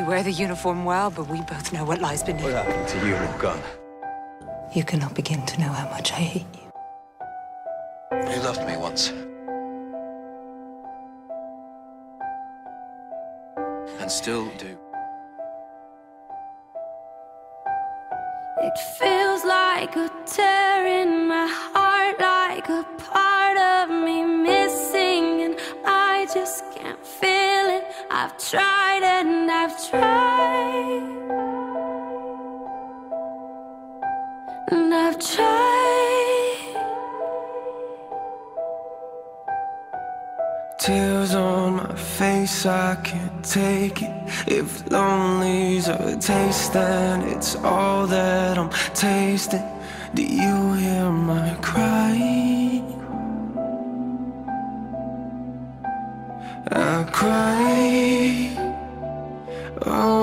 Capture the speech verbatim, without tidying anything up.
You wear the uniform well, but we both know what lies beneath. What happened to you, Morgana? You cannot begin to know how much I hate you. You loved me once. And still do. It feels like a tear in my heart, like a part of me missing, and I just can't feel it. I've tried and I've tried, and I've tried. Tears on my face, I can't take it. If lonely's a taste, then it's all that I'm tasting. Do you hear my cry? I cry. Oh.